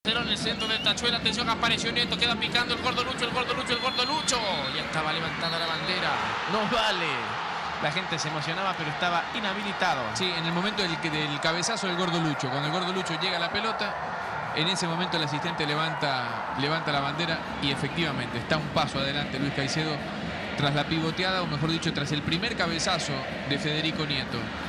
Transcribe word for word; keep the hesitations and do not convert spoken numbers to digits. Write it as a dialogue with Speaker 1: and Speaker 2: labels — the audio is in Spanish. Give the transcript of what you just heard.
Speaker 1: portero en el centro del tachuelo. Atención, apareció Nieto, queda picando el gordo Lucho, el gordo Lucho, el gordo Lucho. Ya estaba levantada la bandera. No vale. La gente se emocionaba, pero estaba inhabilitado.
Speaker 2: Sí, en el momento del, del cabezazo del gordo Lucho. Cuando el gordo Lucho llega a la pelota, en ese momento el asistente levanta, levanta la bandera y efectivamente está un paso adelante Luis Caicedo tras la pivoteada, o mejor dicho, tras el primer cabezazo de Federico Nieto.